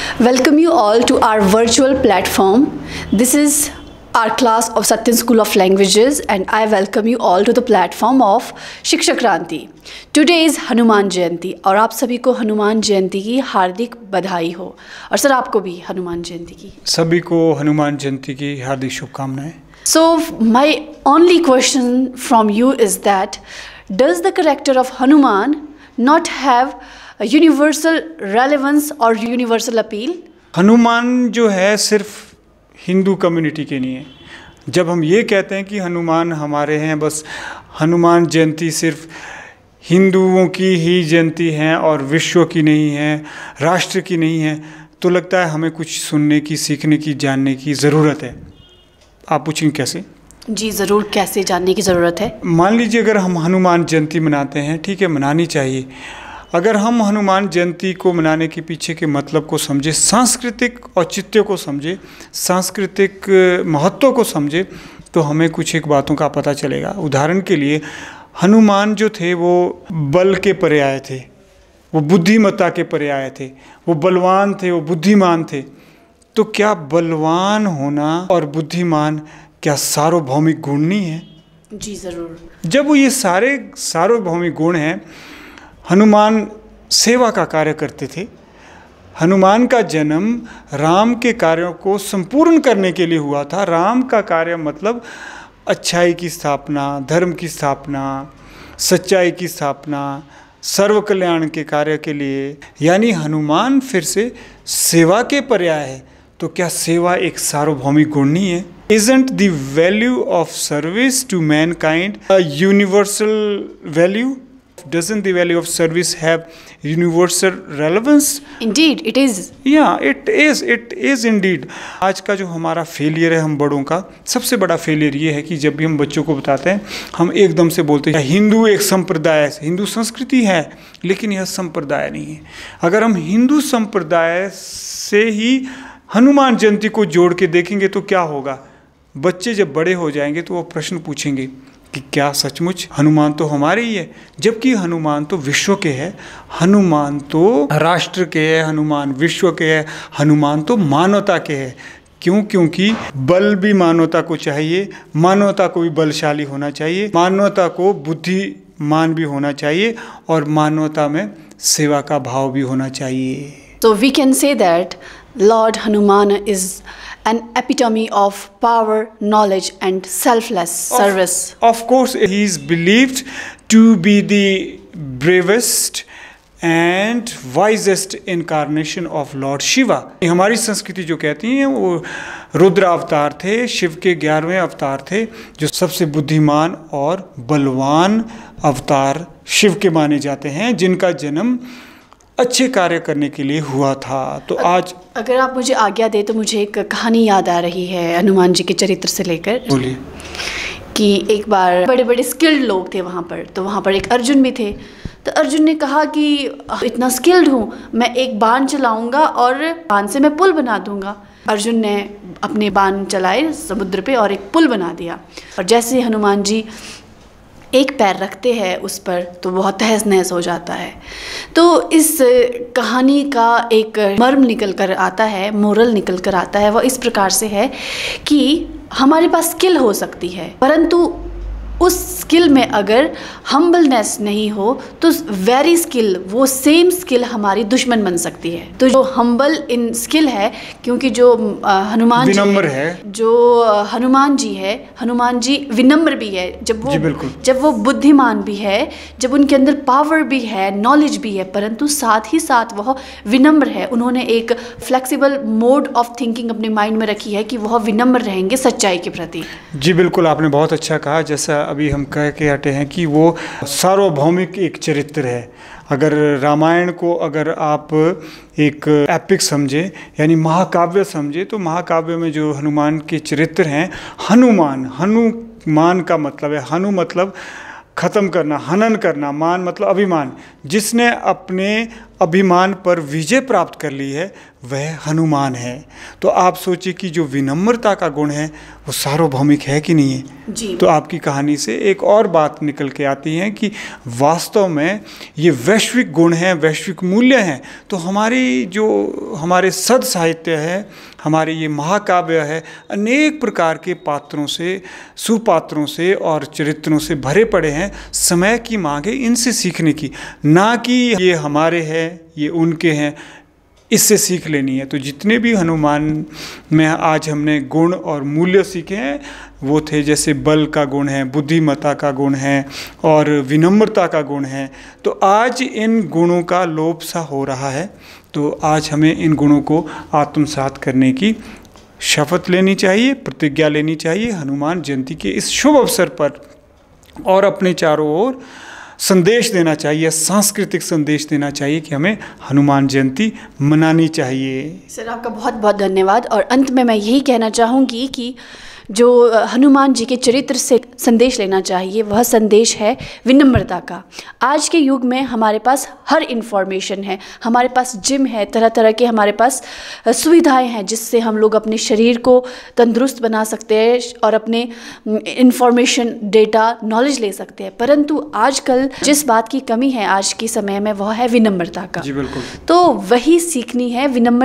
Welcome you all to our virtual platform. This is our class of Satyan School of Languages and I welcome you all to the platform of शिक्षक क्रांति. Today is Hanuman Jayanti और आप सभी को हनुमान जयंती की हार्दिक बधाई हो. और सर आपको भी हनुमान जयंती की. सभी को हनुमान जयंती की हार्दिक शुभकामनाएं. So my only question from you is that does the character of Hanuman not have a universal relevance or universal appeal? Hanuman जो है सिर्फ हिंदू कम्युनिटी के नहीं है. जब हम ये कहते हैं कि हनुमान हमारे हैं, बस हनुमान जयंती सिर्फ हिंदुओं की ही जयंती है और विश्व की नहीं है, राष्ट्र की नहीं है, तो लगता है हमें कुछ सुनने की, सीखने की, जानने की ज़रूरत है. आप पूछेंगे कैसे? जी ज़रूर, कैसे जानने की ज़रूरत है. मान लीजिए अगर हम हनुमान जयंती मनाते हैं, ठीक है, मनानी चाहिए. अगर हम हनुमान जयंती को मनाने के पीछे के मतलब को समझे, सांस्कृतिक औचित्य को समझे, सांस्कृतिक महत्व को समझे, तो हमें कुछ एक बातों का पता चलेगा. उदाहरण के लिए हनुमान जो थे वो बल के पर्याय थे, वो बुद्धिमत्ता के पर्याय थे, वो बलवान थे, वो बुद्धिमान थे. तो क्या बलवान होना और बुद्धिमान क्या सार्वभौमिक गुण नहीं है? जी ज़रूर. जब वो ये सारे सार्वभौमिक गुण हैं, हनुमान सेवा का कार्य करते थे. हनुमान का जन्म राम के कार्यों को संपूर्ण करने के लिए हुआ था. राम का कार्य मतलब अच्छाई की स्थापना, धर्म की स्थापना, सच्चाई की स्थापना, सर्व कल्याण के कार्य के लिए. यानी हनुमान फिर से सेवा के पर्याय है. तो क्या सेवा एक सार्वभौमिक गुण नहीं है? Isn't the value of service to mankind a universal value? Doesn't the value of service have universal relevance? Indeed, it is. Yeah, it is. It is indeed. आज का जो हमारा फेलियर है हम बड़ों का, सबसे बड़ा फेलियर ये है कि जब भी हम बच्चों को बताते हैं, हम एकदम से बोलते हैं हिंदू एक संप्रदाय है, हिंदू संस्कृति है, लेकिन यह संप्रदाय नहीं है. अगर हम हिंदू संप्रदाय से ही हनुमान जयंती को जोड़ के देखेंगे तो क्या होगा? बच्चे जब बड़े हो जाएंगे तो वो प्रश्न पूछेंगे कि क्या सचमुच हनुमान तो हमारे ही है, जबकि हनुमान तो विश्व के है, हनुमान तो राष्ट्र के है, हनुमान विश्व के है, हनुमान तो मानवता के है. क्यों? क्योंकि बल भी मानवता को चाहिए, मानवता को भी बलशाली होना चाहिए, मानवता को बुद्धिमान भी होना चाहिए और मानवता में सेवा का भाव भी होना चाहिए. So we can say that Lord Hanuman is an epitome of power, knowledge and selfless service. Of course, he is believed to be the bravest and wisest incarnation of Lord Shiva. हमारी संस्कृति जो कहती है वो रुद्र अवतार थे, शिव के 11वें अवतार थे, जो सबसे बुद्धिमान और बलवान अवतार शिव के माने जाते हैं, जिनका जन्म अच्छे कार्य करने के लिए हुआ था. तो आज अगर आप मुझे आज्ञा दे तो मुझे एक कहानी याद आ रही है हनुमान जी के चरित्र से लेकर. बोलिए. कि एक बार बड़े बड़े स्किल्ड लोग थे वहाँ पर, तो वहाँ पर एक अर्जुन भी थे. तो अर्जुन ने कहा कि इतना स्किल्ड हूँ, मैं एक बाण चलाऊँगा और बाण से मैं पुल बना दूँगा. अर्जुन ने अपने बाण चलाए समुद्र पे और एक पुल बना दिया. और जैसे हनुमान जी एक पैर रखते हैं उस पर तो बहुत तहस नहस हो जाता है. तो इस कहानी का एक मर्म निकल कर आता है, मोरल निकल कर आता है. वह इस प्रकार से है कि हमारे पास स्किल हो सकती है, परंतु उस स्किल में अगर हम्बलनेस नहीं हो तो वेरी स्किल, वो सेम स्किल हमारी दुश्मन बन सकती है. तो जो हम्बल इन स्किल है, क्योंकि जो हनुमान विनम्र है, जो हनुमान जी है, हनुमान जी विनम्र भी है. जब वो बुद्धिमान भी है, जब उनके अंदर पावर भी है, नॉलेज भी है, परंतु साथ ही साथ वह विनम्र है. उन्होंने एक फ्लेक्सिबल मोड ऑफ थिंकिंग अपने माइंड में रखी है कि वह विनम्र रहेंगे सच्चाई के प्रति. जी बिल्कुल, आपने बहुत अच्छा कहा. जैसा अभी हम कह के हटे हैं कि वो सार्वभौमिक एक चरित्र है. अगर रामायण को अगर आप एक एपिक समझे, यानी महाकाव्य समझे, तो महाकाव्य में जो हनुमान के चरित्र हैं, हनुमान का मतलब है, हनु मतलब ख़त्म करना, हनन करना, मान मतलब अभिमान, जिसने अपने अभिमान पर विजय प्राप्त कर ली है वह हनुमान है। तो आप सोचिए कि जो विनम्रता का गुण है वो सार्वभौमिक है कि नहीं है जी। तो आपकी कहानी से एक और बात निकल के आती है कि वास्तव में ये वैश्विक गुण हैं, वैश्विक मूल्य हैं। तो हमारे सद साहित्य है, हमारे ये महाकाव्य है, अनेक प्रकार के पात्रों से, सुपात्रों से और चरित्रों से भरे पड़े हैं। समय की मांग है इनसे सीखने की, ना कि ये हमारे हैं ये उनके हैं इससे सीख लेनी है। तो जितने भी हनुमान में आज हमने गुण और मूल्य सीखे हैं वो थे, जैसे बल का गुण है, बुद्धिमत्ता का गुण है और विनम्रता का गुण है। तो आज इन गुणों का लोप सा हो रहा है। तो आज हमें इन गुणों को आत्मसात करने की शपथ लेनी चाहिए, प्रतिज्ञा लेनी चाहिए हनुमान जयंती के इस शुभ अवसर पर, और अपने चारों ओर संदेश देना चाहिए, सांस्कृतिक संदेश देना चाहिए कि हमें हनुमान जयंती मनानी चाहिए। सर आपका बहुत बहुत धन्यवाद। और अंत में मैं यही कहना चाहूँगी कि जो हनुमान जी के चरित्र से संदेश लेना चाहिए वह संदेश है विनम्रता का। आज के युग में हमारे पास हर इन्फॉर्मेशन है, हमारे पास जिम है, तरह तरह के हमारे पास सुविधाएं हैं जिससे हम लोग अपने शरीर को तंदुरुस्त बना सकते हैं और अपने इन्फॉर्मेशन, डेटा, नॉलेज ले सकते हैं। परंतु आजकल जिस बात की कमी है आज के समय में वह है विनम्रता का। जी बिल्कुल। तो वही सीखनी है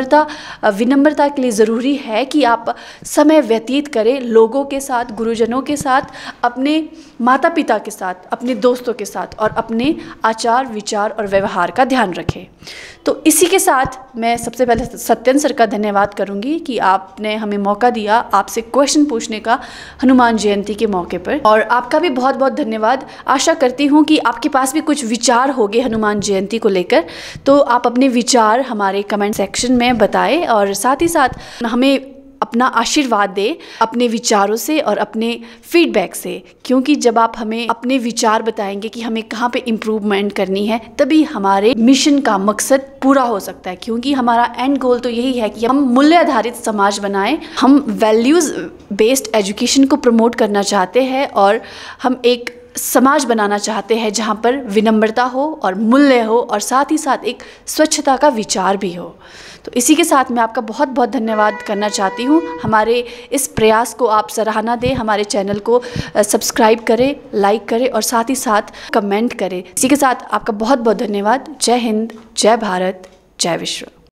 विनम्रता के लिए ज़रूरी है कि आप समय व्यतीत करें लोगों के साथ, गुरुजनों के साथ, अपने माता पिता के साथ, अपने दोस्तों के साथ, और अपने आचार विचार और व्यवहार का ध्यान रखें। तो इसी के साथ मैं सबसे पहले सत्यन सर का धन्यवाद करूंगी कि आपने हमें मौका दिया आपसे क्वेश्चन पूछने का हनुमान जयंती के मौके पर, और आपका भी बहुत बहुत धन्यवाद। आशा करती हूँ कि आपके पास भी कुछ विचार होंगे हनुमान जयंती को लेकर, तो आप अपने विचार हमारे कमेंट सेक्शन में बताएं और साथ ही साथ हमें अपना आशीर्वाद दे अपने विचारों से और अपने फीडबैक से, क्योंकि जब आप हमें अपने विचार बताएंगे कि हमें कहाँ पे इम्प्रूवमेंट करनी है तभी हमारे मिशन का मकसद पूरा हो सकता है। क्योंकि हमारा एंड गोल तो यही है कि हम मूल्य आधारित समाज बनाएं, हम वैल्यूज़ बेस्ड एजुकेशन को प्रमोट करना चाहते हैं और हम एक समाज बनाना चाहते हैं जहाँ पर विनम्रता हो और मूल्य हो और साथ ही साथ एक स्वच्छता का विचार भी हो। तो इसी के साथ मैं आपका बहुत बहुत धन्यवाद करना चाहती हूँ। हमारे इस प्रयास को आप सराहना दें, हमारे चैनल को सब्सक्राइब करें, लाइक करें और साथ ही साथ कमेंट करें। इसी के साथ आपका बहुत बहुत धन्यवाद। जय हिंद, जय भारत, जय विश्व।